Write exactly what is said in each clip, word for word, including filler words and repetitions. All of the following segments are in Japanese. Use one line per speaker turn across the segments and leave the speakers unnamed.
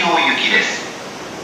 京行きです。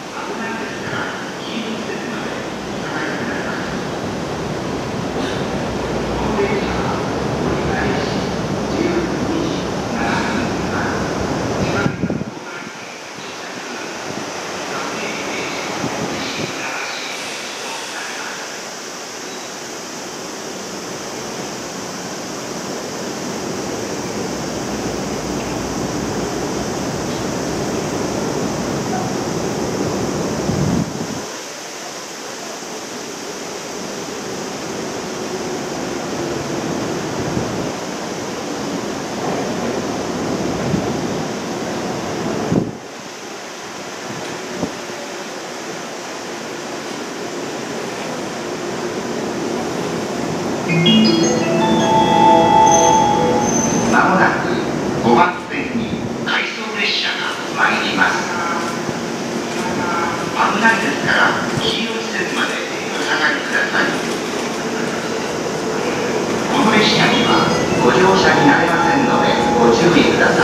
まもなくごばん線に回送列車が参ります。危ないですから黄色い線までお下がりください。この列車にはご乗車になれませんのでご注意ください。